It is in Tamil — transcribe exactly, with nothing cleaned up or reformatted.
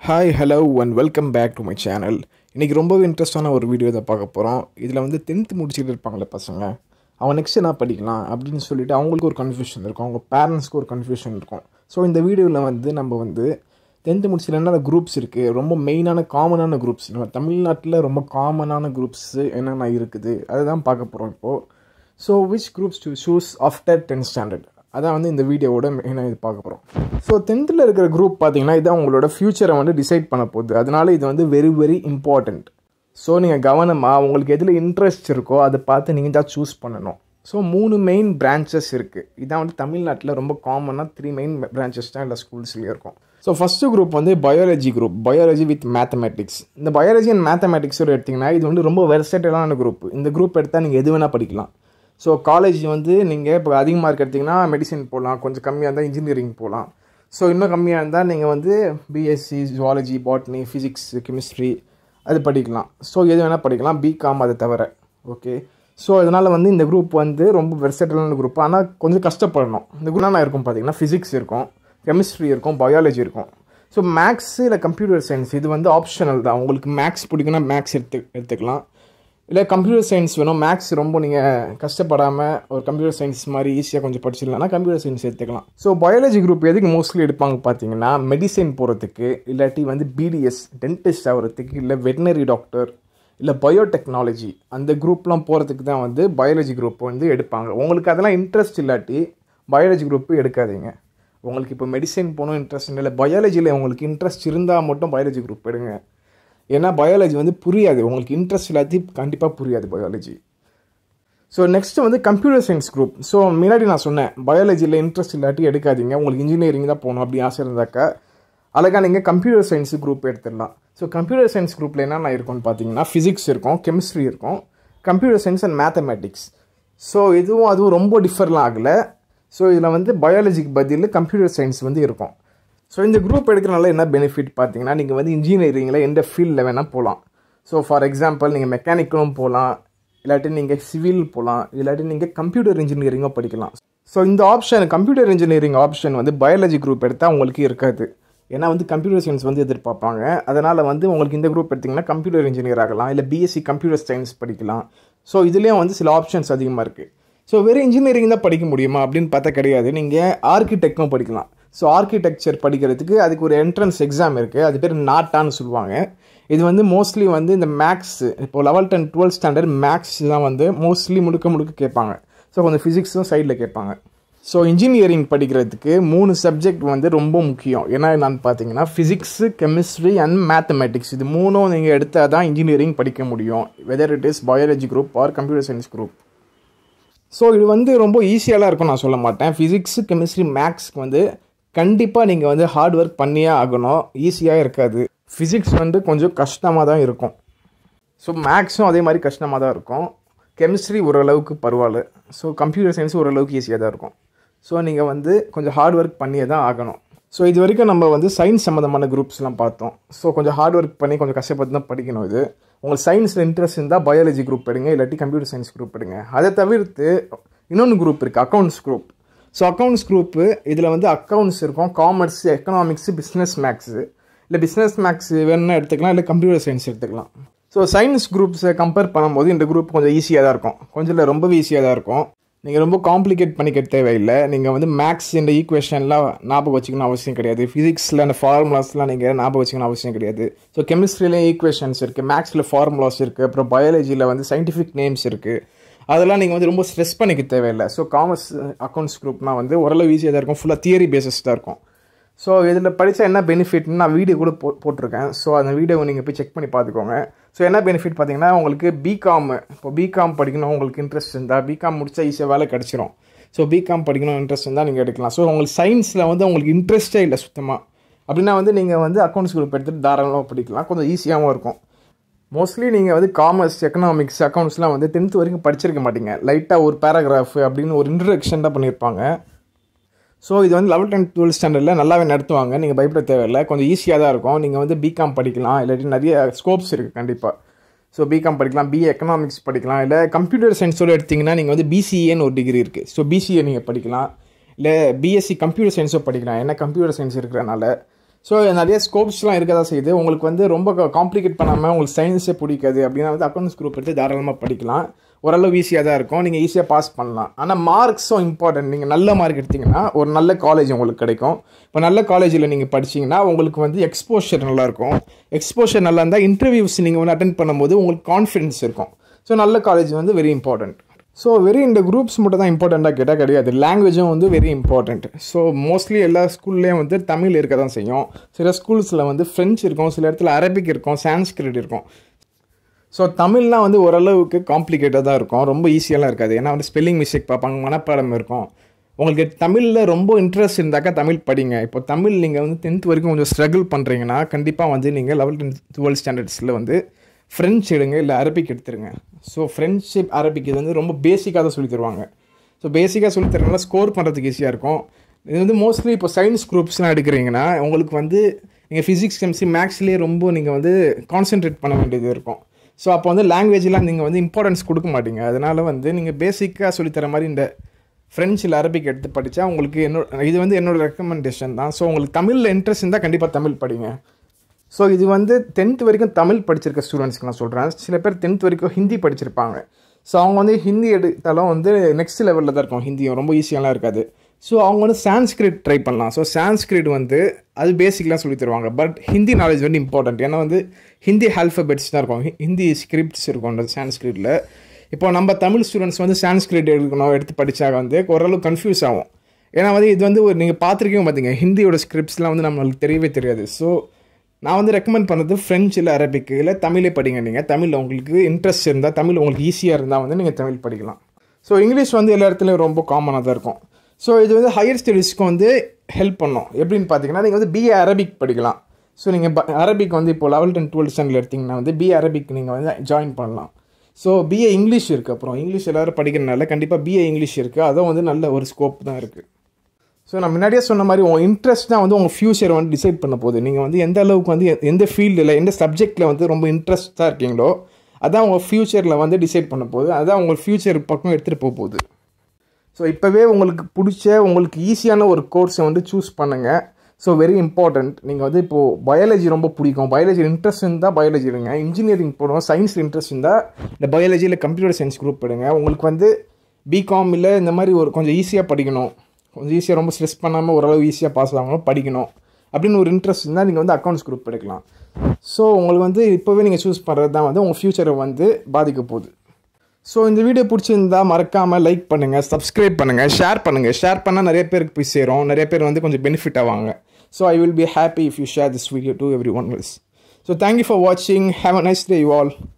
Hi hello and welcome back to my channel. இன்றைக்கி ரொம்பவே இன்ட்ரெஸ்டான ஒரு வீடியோ தான் பார்க்க போகிறோம். இதில் வந்து டென்த்து முடிச்சுட்டு இருப்பாங்களே பசங்க, அவங்க நெக்ஸ்ட் என்ன படிக்கலாம் அப்படின்னு சொல்லிட்டு அவங்களுக்கு ஒரு கன்ஃபியூஷன் இருக்கும், அவங்க பேரண்ட்ஸ்க்கு ஒரு கன்ஃபியூஷன் இருக்கும். ஸோ இந்த வீடியோவில் வந்து நம்ம வந்து டென்த்து முடிச்சுட்டு என்னென்ன குரூப்ஸ் இருக்குது, ரொம்ப மெயினான காமனான குரூப்ஸ், நம்ம தமிழ்நாட்டில் ரொம்ப காமனான குரூப்ஸு என்னென்ன இருக்குது அதை தான் பார்க்க போகிறோம் இப்போது. So which groups to choose after tenth standard, அதான் வந்து இந்த வீடியோவோட மெயினாக இது பார்க்க போகிறோம். ஸோ டென்த்தில் இருக்கிற குரூப் பார்த்தீங்கன்னா இதான் உங்களோட ஃப்யூச்சரை வந்து டிசைட் பண்ண போகுது. அதனால இது வந்து வெரி வெரி இம்பார்ட்டண்ட். ஸோ நீங்கள் கவனமாக உங்களுக்கு எதில் இன்ட்ரெஸ்ட் இருக்கோ அதை பார்த்து நீங்கள் தான் சூஸ் பண்ணணும். ஸோ மூணு மெயின் பிரான்ச்சஸ் இருக்குது. இதான் வந்து தமிழ்நாட்டில் ரொம்ப காமனாக த்ரீ மெயின் பிரான்ச்சஸ் தான் எல்லா ஸ்கூல்ஸ்லேயும் இருக்கும். ஸோ ஃபஸ்ட்டு குரூப் வந்து biology group, biology with mathematics. இந்த பயாலஜி அண்ட் மேத்தமேட்டிக்ஸோட எடுத்திங்கன்னா இது வந்து ரொம்ப வெர்சடைலான குரூப். இந்த குரூப் எடுத்தால் நீங்கள் எது வேணால் படிக்கலாம். ஸோ காலேஜ் வந்து நீங்கள் இப்போ அதிக மார்க் எடுத்திங்கன்னா மெடிசன் போகலாம், கொஞ்சம் கம்மியாக இருந்தால் இன்ஜினியரிங் போகலாம். ஸோ இன்னும் கம்மியாக இருந்தால் நீங்கள் வந்து BSc zoology, botany, physics, chemistry அது படிக்கலாம். ஸோ எது வேணால் படிக்கலாம், பிகாம் அதை தவிர. ஓகே, ஸோ அதனால் வந்து இந்த குரூப் வந்து ரொம்ப வெர்சடைலான குரூப். ஆனால் கொஞ்சம் கஷ்டப்படணும். இந்த குரூப் என்ன இருக்கும் பார்த்தீங்கன்னா ஃபிசிக்ஸ் இருக்கும், கெமிஸ்ட்ரி இருக்கும், பயாலஜி இருக்கும். ஸோ மேக்ஸு இல்லை கம்ப்யூட்டர் சயின்ஸ் இது வந்து ஆப்ஷனல் தான். உங்களுக்கு மேக்ஸ் பிடிக்குன்னா மேக்ஸ் எடுத்து எடுத்துக்கலாம் இல்லை கம்ப்யூட்டர் சயின்ஸ் வேணும், மேக்ஸ் ரொம்ப நீங்கள் கஷ்டப்படாமல் ஒரு கம்ப்யூட்டர் சயின்ஸ் மாதிரி ஈஸியாக கொஞ்சம் படிச்சிடலாம்னா கம்ப்யூட்டர் சயின்ஸ் எடுத்துக்கலாம். ஸோ பயாலஜி குரூப் எதுக்கு மோஸ்ட்லி எடுப்பாங்க பார்த்தீங்கன்னா மெடிசன் போகிறதுக்கு, இல்லாட்டி வந்து பிடிஎஸ் டென்டிஸ்ட் ஆகிறதுக்கு, இல்லை வெட்டினரி டாக்டர், இல்லை பயோடெக்னாலஜி அந்த குரூப்லாம் போகிறதுக்கு தான் வந்து பயாலஜி குரூப் வந்து எடுப்பாங்க. உங்களுக்கு அதெல்லாம் இன்ட்ரெஸ்ட் இல்லாட்டி பயாலஜி குரூப்பு எடுக்காதீங்க. உங்களுக்கு இப்போ மெடிசன் போகணும் இன்ட்ரெஸ்ட் இல்லை, பயாலஜியில் உங்களுக்கு இன்ட்ரெஸ்ட் இருந்தால் மட்டும் பயாலஜி குரூப் எடுங்க. ஏன்னா பயாலஜி வந்து புரியாது, உங்களுக்கு இன்ட்ரெஸ்ட் இல்லாட்டி கண்டிப்பாக புரியாது பயாலஜி. ஸோ நெக்ஸ்ட்டு வந்து கம்ப்யூட்டர் சயின்ஸ் குரூப். ஸோ முன்னாடி நான் சொன்னேன் பயாலஜியில் இன்ட்ரெஸ்ட் இல்லாட்டி எடுக்காதீங்க. உங்களுக்கு இன்ஜினியரிங் தான் போகணும் அப்படி ஆசை இருந்தாக்கா அழகாக நீங்கள் கம்ப்யூட்டர் சயின்ஸ் குரூப் எடுத்துடலாம். ஸோ கம்ப்யூட்டர் சயின்ஸ் குரூப்பில் என்னென்ன இருக்கும்னு பார்த்தீங்கன்னா ஃபிசிக்ஸ் இருக்கும், கெமிஸ்ட்ரி இருக்கும், computer science and mathematics. So இதுவும் அதுவும் ரொம்ப டிஃபர்லாம் ஆகலை. ஸோ இதில் வந்து பயாலஜிக்கு பதில் கம்ப்யூட்டர் சயின்ஸ் வந்து இருக்கும். ஸோ இந்த குரூப் எடுக்கிறனால என்ன பெனிஃபிட் பார்த்தீங்கன்னா நீங்கள் வந்து இன்ஜினியரிங்கில் எந்த ஃபீல்டில் வேணால் போகலாம். ஸோ ஃபார் எக்ஸாம்பிள் நீங்கள் மெக்கானிக்கலும் போகலாம், இல்லாட்டி நீங்கள் சிவில் போகலாம், இல்லாட்டி நீங்கள் கம்ப்யூட்டர் இன்ஜினியரிங்கும் படிக்கலாம். ஸோ இந்த ஆப்ஷன் கம்ப்யூட்டர் இன்ஜினியரிங் ஆப்ஷன் வந்து பயாலஜி குரூப் எடுத்தால் உங்களுக்கு இருக்காது. ஏன்னா வந்து கம்ப்யூட்டர் சயின்ஸ் வந்து எதிர்பார்ப்பாங்க. அதனால் வந்து உங்களுக்கு இந்த குரூப் எடுத்திங்கன்னா கம்ப்யூட்டர் இன்ஜினியர் ஆகலாம், இல்லை பிஎஸ்சி கம்ப்யூட்டர் சயின்ஸ் படிக்கலாம். ஸோ இதுலேயும் வந்து சில ஆப்ஷன்ஸ் அதிகமாக இருக்குது. ஸோ வெறும் இன்ஜினியரிங் தான் படிக்க முடியுமா அப்படின்னு பார்த்தா கிடையாது, நீங்கள் ஆர்கிடெக்டும் படிக்கலாம். ஸோ ஆர்கிடெக்சர் படிக்கிறதுக்கு அதுக்கு ஒரு என்ட்ரன்ஸ் எக்ஸாம் இருக்குது, அது பேர் நாட்டான்னு சொல்லுவாங்க. இது வந்து மோஸ்ட்லி வந்து இந்த மேக்ஸ், இப்போ eleventh and twelfth standard maths தான் வந்து மோஸ்ட்லி முழுக்க முழுக்க கேட்பாங்க. ஸோ கொஞ்சம் ஃபிசிக்ஸும் சைடில் கேட்பாங்க. ஸோ இன்ஜினியரிங் படிக்கிறதுக்கு மூணு சப்ஜெக்ட் வந்து ரொம்ப முக்கியம். ஏன்னா என்னன்னு பார்த்தீங்கன்னா ஃபிசிக்ஸு, கெமிஸ்ட்ரி அண்ட் மேத்தமேட்டிக்ஸ் இது மூணும் நீங்கள் எடுத்தால் தான் இன்ஜினியரிங் படிக்க முடியும், whether it is biology group or computer science group. So இது வந்து ரொம்ப ஈஸியாலாம் இருக்கும் நான் சொல்ல மாட்டேன். ஃபிசிக்ஸு, கெமிஸ்ட்ரி, மேக்ஸ்க்கு வந்து கண்டிப்பாக நீங்கள் வந்து ஹார்ட் ஒர்க் பண்ணியே ஆகணும், ஈஸியாக இருக்காது. ஃபிசிக்ஸ் வந்து கொஞ்சம் கஷ்டமாக தான் இருக்கும். ஸோ மேக்ஸும் அதே மாதிரி கஷ்டமாக தான் இருக்கும். கெமிஸ்ட்ரி ஓரளவுக்கு பரவாயில்ல. ஸோ கம்ப்யூட்டர் சயின்ஸ் ஓரளவுக்கு ஈஸியாக தான் இருக்கும். ஸோ நீங்கள் வந்து கொஞ்சம் ஹார்ட் ஒர்க் பண்ணியே தான் ஆகணும். ஸோ இது வரைக்கும் நம்ம வந்து சயின்ஸ் சம்மந்தமான குரூப்ஸ்லாம் பார்த்தோம். ஸோ கொஞ்சம் ஹார்ட் ஒர்க் பண்ணி கொஞ்சம் கஷ்டப்பட்டு தான் படிக்கணும். இது உங்களுக்கு சயின்ஸில் இன்ட்ரெஸ்ட் இருந்தால் பயாலஜி குரூப் எடுங்க, இல்லாட்டி கம்ப்யூட்டர் சயின்ஸ் குரூப் எடுங்க. அதை தவிர்த்து இன்னொன்று குரூப் இருக்குது, accounts group. So accounts group இதில் வந்து அக்கௌண்ட்ஸ் இருக்கும், காமர்ஸ், எக்கனாமிக்ஸு, பிஸ்னஸ் மேக்ஸு, இல்லை பிஸ்னஸ் மேக்ஸ் வேணும்னா எடுத்துக்கலாம், இல்லை கம்ப்யூட்டர் சயின்ஸ் எடுத்துக்கலாம். ஸோ சயின்ஸ் குரூப்ஸை கம்பேர் பண்ணும்போது இந்த குரூப் கொஞ்சம் ஈஸியாக தான் இருக்கும், கொஞ்சம் இல்லை ரொம்பவே ஈஸியாக தான் இருக்கும். நீங்கள் ரொம்ப காம்ப்ளிகேட் பண்ணிக்க தேவையில்லை. நீங்கள் வந்து மேக்ஸ் இந்த ஈக்குவேஷன்லாம் ஞாபகம் வச்சுக்கணும் அவசியம் கிடையாது. ஃபிசிக்ஸில் அந்த ஃபார்முலாஸ்லாம் நீங்கள் ஞாபகம் வச்சுக்கணும் அவசியம் கிடையாது. ஸோ கெமிஸ்ட்ரியிலேயே ஈக்குவேஷன்ஸ் இருக்குது, மேக்ஸில் ஃபார்முலாஸ் இருக்குது, அப்புறம் பயாலஜியில் வந்து சயின்டிஃபிக் நேம்ஸ் இருக்குது. அதெல்லாம் நீங்கள் வந்து ரொம்ப ஸ்ட்ரெஸ் பண்ணிக்க தேவையில்லை. ஸோ காமர்ஸ் அக்கௌண்ட்ஸ் குரூப்னால் வந்து ஓரளவு ஈஸியாக தான் இருக்கும், ஃபுல்லாக தியரி பேஸஸ் தான் இருக்கும். ஸோ இதில் படித்தா என்ன பெனிஃபிட்னு நான் வீடியோ கூட போ போட்டிருக்கேன். ஸோ அந்த வீடியோவை நீங்கள் போய் செக் பண்ணி பார்த்துக்கோங்க. ஸோ என்ன பெனிஃபிட் பார்த்தீங்கன்னா உங்களுக்கு பிகாம், இப்போ பிகாம் படிக்கணும் உங்களுக்கு இன்ட்ரெஸ்ட் இருந்தால் பிகாம் முடித்தா ஈஸியாக வேலை கிடச்சிரும். ஸோ பிகாம் படிக்கணும் இன்ட்ரெஸ்ட் இருந்தால் நீங்கள் எடுக்கலாம். ஸோ உங்களுக்கு சயின்ஸில் வந்து உங்களுக்கு இன்ட்ரெஸ்ட்டே இல்லை சுத்தமாக அப்படின்னா வந்து நீங்கள் வந்து அக்கௌண்ட்ஸ் குரூப் எடுத்துகிட்டு தாராளமாக படிக்கலாம், கொஞ்சம் ஈஸியாகவும் இருக்கும். மோஸ்ட்லி நீங்கள் வந்து காமர்ஸ், எக்கனாமிக்ஸ், அக்கௌண்ட்ஸ்லாம் வந்து டென்த் வரைக்கும் படிச்சிருக்க மாட்டீங்க. லைட்டாக ஒரு பேராகிராஃப் அப்படின்னு ஒரு இன்ட்ரடக்ஷன் தான் பண்ணியிருப்பாங்க. ஸோ இது வந்து லெவல்த் அண்ட் டுவெல்த் ஸ்டாண்டர்டில் நல்லாவே நடத்துவாங்க, நீங்கள் பயப்பட தேவையில்லை, கொஞ்சம் ஈஸியாக தான் இருக்கும். நீங்கள் வந்து பிகாம் படிக்கலாம், இல்லாட்டி நிறைய ஸ்கோப்ஸ் இருக்குது கண்டிப்பாக. ஸோ பிகாம் படிக்கலாம், பிஏ எக்கனாமிக்ஸ் படிக்கலாம், இல்லை கம்ப்யூட்டர் சயின்ஸோடு எடுத்திங்கன்னா நீங்கள் வந்து பிசிஏன்னு ஒரு டிகிரி இருக்குது. ஸோ பிசிஏ நீங்கள் படிக்கலாம், இல்லை பிஎஸ்சி கம்ப்யூட்டர் சயின்ஸோ படிக்கலாம், ஏன்னா கம்ப்யூட்டர் சயின்ஸ் இருக்கிறனால. ஸோ நிறைய ஸ்கோப்ஸ்லாம் இருக்க தான் செய்யுது. உங்களுக்கு வந்து ரொம்ப காம்ப்ளிகேட் பண்ணாமல் உங்களுக்கு சயின்ஸே பிடிக்காது அப்படின்னா வந்து அக்கௌண்ட்ஸ் குரூப் எடுத்து தாராளமாக படிக்கலாம். ஓரளவு ஈஸியாக தான் இருக்கும், நீங்கள் ஈஸியாக பாஸ் பண்ணலாம். ஆனால் மார்க்ஸும் இம்பார்ட்டன்ட். நீங்கள் நல்ல மார்க் எடுத்திங்கன்னா ஒரு நல்ல காலேஜ் உங்களுக்கு கிடைக்கும். இப்போ நல்ல காலேஜில் நீங்கள் படிச்சிங்கன்னா உங்களுக்கு வந்து எக்ஸ்போஷர் நல்லாயிருக்கும். எக்ஸ்போஷர் நல்லா இருந்தால் இன்டர்வியூஸ் நீங்கள் வந்து அட்டென்ட் பண்ணும்போது உங்களுக்கு கான்ஃபிடன்ஸ் இருக்கும். ஸோ நல்ல காலேஜ் வந்து வெரி இம்பார்ட்டண்ட். ஸோ வெரி இந்த குரூப்ஸ் மட்டும் தான் இம்பார்ட்டண்ட்டாக கேட்டால் கிடையாது, லாங்குவேஜும் வந்து வெரி இம்பார்ட்டண்ட். ஸோ மோஸ்ட்லி எல்லா ஸ்கூல்லேயும் வந்து தமிழ் இருக்க தான் செய்யும். சில ஸ்கூல்ஸில் வந்து ஃப்ரெஞ்ச் இருக்கும், சில இடத்துல அரபிக் இருக்கும், சான்ஸ்கிரிட் இருக்கும். ஸோ தமிழ்லாம் வந்து ஓரளவுக்கு காம்ப்ளிகேட்டாக தான் இருக்கும், ரொம்ப ஈஸியெல்லாம் இருக்காது. ஏன்னா வந்து ஸ்பெல்லிங் மிஸ்டேக் பார்ப்பாங்க, மனப்பாடம் இருக்கும். உங்களுக்கு தமிழில் ரொம்ப இன்ட்ரெஸ்ட் இருந்தாக்கா தமிழ் படிங்க. இப்போ தமிழ் நீங்கள் வந்து டென்த் வரைக்கும் கொஞ்சம் ஸ்ட்ரகிள் பண்ணுறீங்கன்னா கண்டிப்பாக வந்து நீங்கள் லெவல்த் அண்ட் டுவெல்த் ஸ்டாண்டர்ட்ஸில் வந்து ஃப்ரெஞ்ச் எடுங்க, இல்லை அரபிக் எடுத்துருங்க. ஸோ ஃப்ரெஞ்சு அரபிக் இது வந்து ரொம்ப பேசிக்காக தான் சொல்லி தருவாங்க. ஸோ பேசிக்காக சொல்லி தரனால ஸ்கோர் பண்ணுறதுக்கு ஈஸியாக இருக்கும். இது வந்து மோஸ்ட்லி இப்போ சயின்ஸ் குரூப்ஸ்லாம் எடுக்கிறீங்கன்னா உங்களுக்கு வந்து நீங்கள் ஃபிசிக்ஸ் கெமிஸ்ட்ரி மேக்ஸ்லேயே ரொம்ப நீங்கள் வந்து கான்சென்ட்ரேட் பண்ண வேண்டியது இருக்கும். ஸோ அப்போ வந்து லாங்குவேஜெலாம் நீங்கள் வந்து இம்பார்ட்டன்ஸ் கொடுக்க மாட்டீங்க. அதனால் வந்து நீங்கள் பேசிக்காக சொல்லித்தர மாதிரி இந்த ஃப்ரெஞ்சில் அரபிக் எடுத்து படித்தா உங்களுக்கு என்னோட இது வந்து என்னோடய ரெக்கமெண்டேஷன் தான். ஸோ உங்களுக்கு தமிழில் இன்ட்ரெஸ்ட் இருந்தால் கண்டிப்பாக தமிழ் படிங்க. ஸோ இது வந்து டென்த் வரைக்கும் தமிழ் படிச்சிருக்க ஸ்டூடெண்ட்ஸ்க்கு நான் சொல்கிறேன். சில பேர் டென்த் வரைக்கும் ஹிந்தி படிச்சிருப்பாங்க. ஸோ அவங்க வந்து ஹிந்தி எடுத்தாலும் வந்து நெக்ஸ்ட் லெவலில் தான் இருக்கும், ஹிந்தியும் ரொம்ப ஈஸியாலாம் இருக்காது. ஸோ அவங்க வந்து சான்ஸ்கிரிட் ட்ரை பண்ணலாம். ஸோ சான்ஸ்கிரிட் வந்து அது பேசிக்லாம் சொல்லி தருவாங்க. பட் ஹிந்தி நாலேஜ் வந்து இம்பார்ட்டன்ட். ஏன்னா வந்து ஹிந்தி ஆல்ஃபபெட்ஸ் தான் இருக்கும், ஹிந்தி ஸ்கிரிப்ட்ஸ் இருக்கும் அந்த சான்ஸ்கிரிட்டில். இப்போ நம்ம தமிழ் ஸ்டூடெண்ட்ஸ் வந்து சான்ஸ்கிரிட் எடுக்கணும் எடுத்து படித்தா வந்து ஓரளவு கன்ஃபியூஸ் ஆகும். ஏன்னா வந்து இது வந்து ஒரு நீங்கள் பார்த்துருக்கீங்க பார்த்தீங்க, ஹிந்தியோட ஸ்கிரிப்ட்ஸ்லாம் வந்து நம்மளுக்கு தெரியவே தெரியாது. ஸோ நான் வந்து ரெக்கமெண்ட் பண்ணுறது ஃப்ரெஞ்ச் இல்லை அரபிக்கு இல்லை தமிழே படிங்க. நீங்கள் தமிழில் உங்களுக்கு இன்ட்ரெஸ்ட் இருந்தால், தமிழ் உங்களுக்கு ஈஸியாக இருந்தால் வந்து நீங்கள் தமிழ் படிக்கலாம். ஸோ இங்கிலீஷ் வந்து எல்லா இடத்துலையும் ரொம்ப காமனாக தான் இருக்கும். ஸோ இது வந்து ஹையர் ஸ்டடீஸ்க்கு வந்து ஹெல்ப் பண்ணும். எப்படின்னு பார்த்தீங்கன்னா நீங்கள் வந்து பிஏ அரபிக் படிக்கலாம். ஸோ நீங்கள் ப அரபிக் வந்து இப்போ லெவல்த் அண்ட் டுவெல்த் ஸ்டாண்டர்ட் எடுத்திங்கன்னா வந்து பிஏ அரபிக் நீங்கள் வந்து ஜாயின் பண்ணலாம். ஸோ பிஏ இங்கிலீஷ் இருக்குது. அப்புறம் இங்கிலீஷ் எல்லோரும் படிக்கிறனால கண்டிப்பாக பிஏ இங்கிலீஷ் இருக்குது, அதுவும் வந்து நல்ல ஒரு ஸ்கோப் தான் இருக்குது. ஸோ நான் முன்னாடியே சொன்ன மாதிரி உங்கள் இன்ட்ரெஸ்ட் தான் வந்து உங்கள் ஃப்யூச்சரை வந்து டிசைட் பண்ண போகுது. நீங்கள் வந்து எந்த அளவுக்கு வந்து எந்த ஃபீல்டில் எந்த சப்ஜெக்டில் வந்து ரொம்ப இன்ட்ரெஸ்ட்டாக இருக்கீங்களோ அதான் உங்கள் ஃப்யூச்சரில் வந்து டிசைட் பண்ண போகுது, அதான் உங்கள் ஃப்யூச்சர் பக்கம் எடுத்துகிட்டு போக போகுது. ஸோ இப்போவே உங்களுக்கு பிடிச்ச உங்களுக்கு ஈஸியான ஒரு கோர்ஸை வந்து சூஸ் பண்ணுங்கள். So very important. நீங்கள் வந்து இப்போது பயாலஜி ரொம்ப பிடிக்கும், பயாலஜி இன்ட்ரெஸ்ட் இருந்தால் பயாலஜி எடுங்க. இன்ஜினியரிங் போடுவோம், சயின்ஸில் இன்ட்ரெஸ்ட் இருந்தால் இந்த பயாலஜியில் கம்ப்யூட்டர் சயின்ஸ் குரூப் எடுங்க. உங்களுக்கு வந்து பிகாம் இல்லை இந்த மாதிரி ஒரு கொஞ்சம் ஈஸியாக படிக்கணும், கொஞ்சம் ஈஸியாக ரொம்ப ஸ்ட்ரெஸ் பண்ணாமல் ஓரளவு ஈஸியாக பாஸ் ஆகணும் படிக்கணும் அப்படின்னு ஒரு இன்ட்ரெஸ்ட் இருந்தால் நீங்கள் வந்து அக்கௌண்ட்ஸ் குரூப் எடுக்கலாம். ஸோ உங்களுக்கு வந்து இப்போவே நீங்கள் சூஸ் பண்ணுறது தான் வந்து உங்கள் ஃப்யூச்சரை வந்து பாதிக்க போகுது. ஸோ இந்த வீடியோ பிடிச்சிருந்தா மறக்காமல் லைக் பண்ணுங்கள், சப்ஸ்கிரைப் பண்ணுங்கள், ஷேர் பண்ணுங்கள். ஷேர் பண்ணால் நிறைய பேருக்கு போய் சேரும், நிறைய பேர் வந்து கொஞ்சம் பெனிஃபிட் ஆவாங்க. So I will be happy if you share this video to every one else. So thank you for வாட்சிங். Have a nice day you all.